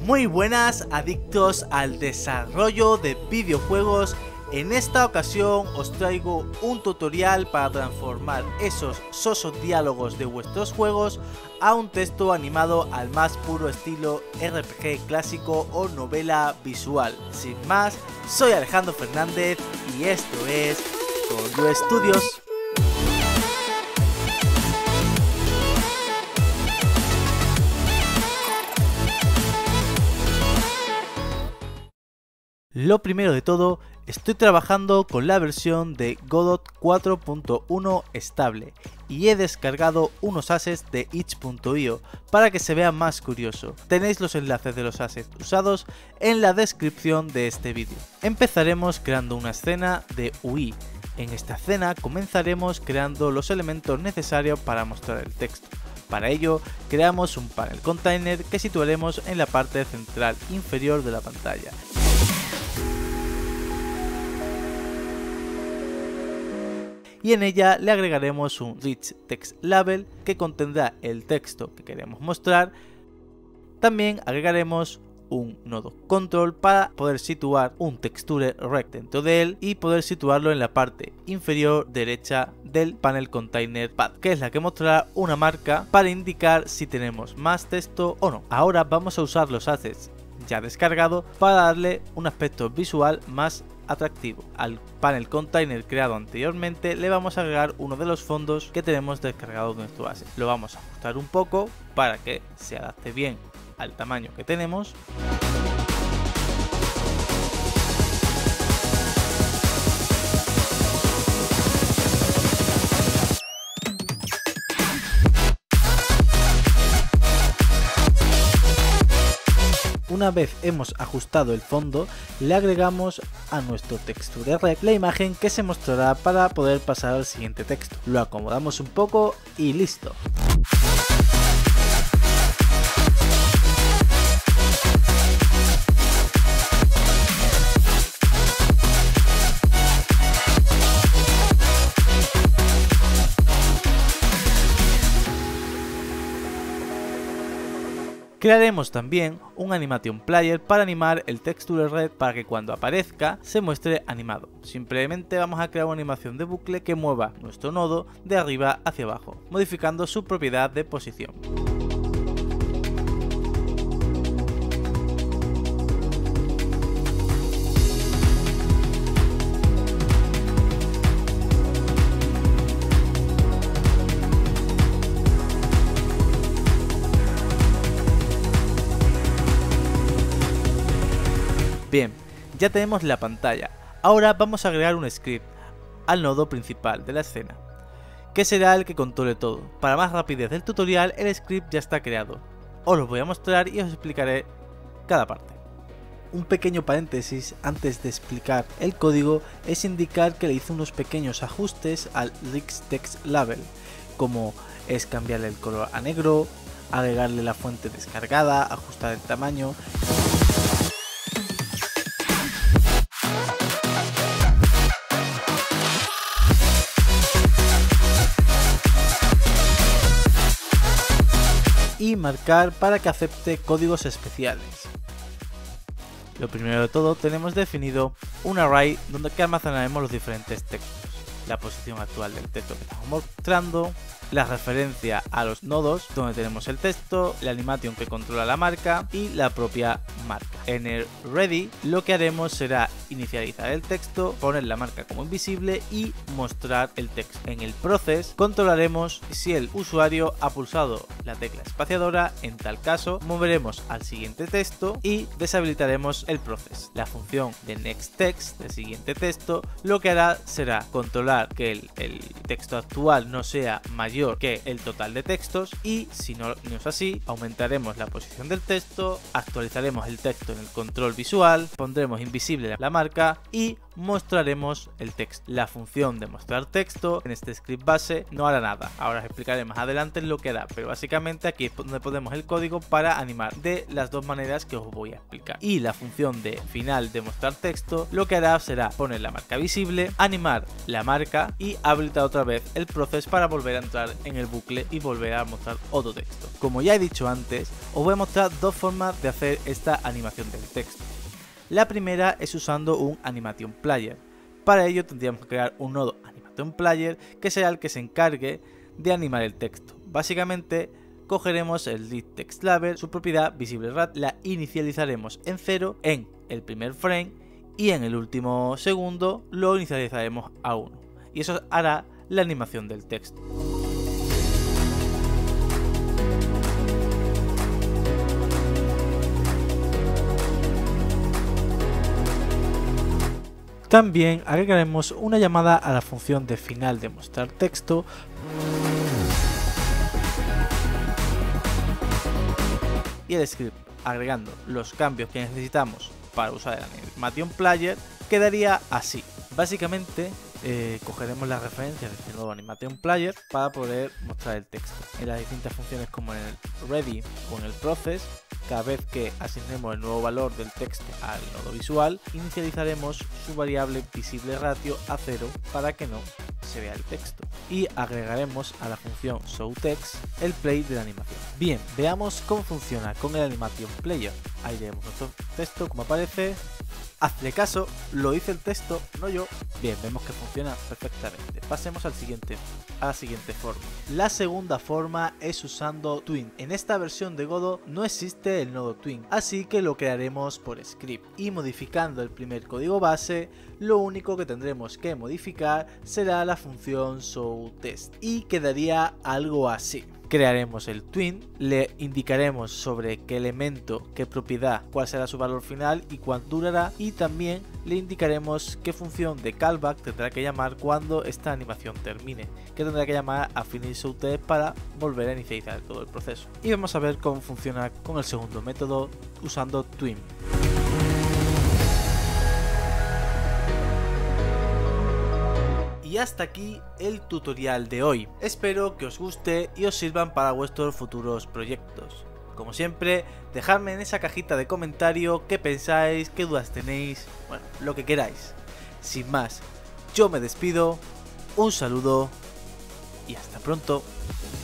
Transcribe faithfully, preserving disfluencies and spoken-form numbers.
Muy buenas, adictos al desarrollo de videojuegos. En esta ocasión os traigo un tutorial para transformar esos sosos diálogos de vuestros juegos a un texto animado al más puro estilo R P G clásico o novela visual. Sin más, soy Alejandro Fernández y esto es Koyo Studios. Lo primero de todo, estoy trabajando con la versión de Godot cuatro punto uno estable y he descargado unos assets de itch punto i o para que se vea más curioso. Tenéis los enlaces de los assets usados en la descripción de este vídeo. Empezaremos creando una escena de U I. En esta escena comenzaremos creando los elementos necesarios para mostrar el texto. Para ello, creamos un panel container que situaremos en la parte central inferior de la pantalla. Y en ella le agregaremos un Rich Text Label que contendrá el texto que queremos mostrar. También agregaremos un nodo control para poder situar un texture rect dentro de él y poder situarlo en la parte inferior derecha del panel container path, que es la que mostrará una marca para indicar si tenemos más texto o no. Ahora vamos a usar los assets ya descargados para darle un aspecto visual más atractivo. Al panel container creado anteriormente le vamos a agregar uno de los fondos que tenemos descargado de nuestro asset. Lo vamos a ajustar un poco para que se adapte bien al tamaño que tenemos. Una vez hemos ajustado el fondo, le agregamos a nuestro texture rect la imagen que se mostrará para poder pasar al siguiente texto. Lo acomodamos un poco y listo. Crearemos también un animation player para animar el texture rect para que cuando aparezca se muestre animado. Simplemente vamos a crear una animación de bucle que mueva nuestro nodo de arriba hacia abajo, modificando su propiedad de posición. Bien, ya tenemos la pantalla. Ahora vamos a agregar un script al nodo principal de la escena, que será el que controle todo. Para más rapidez del tutorial, el script ya está creado. Os lo voy a mostrar y os explicaré cada parte. Un pequeño paréntesis antes de explicar el código es indicar que le hice unos pequeños ajustes al Rich Text Label, como es cambiarle el color a negro, agregarle la fuente descargada, ajustar el tamaño. Y marcar para que acepte códigos especiales. Lo primero de todo, tenemos definido un array donde que almacenaremos los diferentes textos, la posición actual del texto que estamos mostrando, la referencia a los nodos donde tenemos el texto, la animation que controla la marca y la propia marca. En el ready lo que haremos será inicializar el texto, poner la marca como invisible y mostrar el texto. En el process controlaremos si el usuario ha pulsado la tecla espaciadora. En tal caso moveremos al siguiente texto y deshabilitaremos el process. La función de next text, del siguiente texto, lo que hará será controlar que el, el texto actual no sea mayor que el total de textos y si no, no es así, aumentaremos la posición del texto, actualizaremos el texto en el control visual, pondremos invisible la marca y mostraremos el texto. La función de mostrar texto en este script base no hará nada. Ahora os explicaré más adelante lo que hará, pero básicamente aquí es donde ponemos el código para animar de las dos maneras que os voy a explicar. Y la función de final de mostrar texto lo que hará será poner la marca visible, animar la marca y habilitar otra vez el proceso para volver a entrar en el bucle y volver a mostrar otro texto. Como ya he dicho antes, os voy a mostrar dos formas de hacer esta animación del texto. La primera es usando un Animation Player. Para ello tendríamos que crear un nodo Animation Player que será el que se encargue de animar el texto. Básicamente cogeremos el lead text label, su propiedad visible rat, la inicializaremos en cero en el primer frame y en el último segundo lo inicializaremos a uno. Y eso hará la animación del texto. También agregaremos una llamada a la función de final de mostrar texto y el script agregando los cambios que necesitamos para usar el Animation Player quedaría así. Básicamente eh, cogeremos las referencias de este nuevo Animation Player para poder mostrar el texto en las distintas funciones como en el ready o en el process. Cada vez que asignemos el nuevo valor del texto al nodo visual, inicializaremos su variable visible ratio a cero para que no se vea el texto. Y agregaremos a la función showText el play de la animación. Bien, veamos cómo funciona con el Animation Player. Ahí tenemos nuestro texto como aparece. Hazle caso, lo hice el texto, no yo. Bien, vemos que funciona perfectamente. Pasemos al siguiente, a la siguiente forma. La segunda forma es usando Twin. En esta versión de Godot no existe el nodo Twin, así que lo crearemos por script. Y modificando el primer código base, lo único que tendremos que modificar será la función showText y quedaría algo así. Crearemos el twin, le indicaremos sobre qué elemento, qué propiedad, cuál será su valor final y cuánto durará, y también le indicaremos qué función de callback tendrá que llamar cuando esta animación termine, que tendrá que llamar a finishShowText para volver a inicializar todo el proceso. Y vamos a ver cómo funciona con el segundo método usando twin. Y hasta aquí el tutorial de hoy. Espero que os guste y os sirvan para vuestros futuros proyectos. Como siempre, dejadme en esa cajita de comentario qué pensáis, qué dudas tenéis, bueno, lo que queráis. Sin más, yo me despido, un saludo y hasta pronto.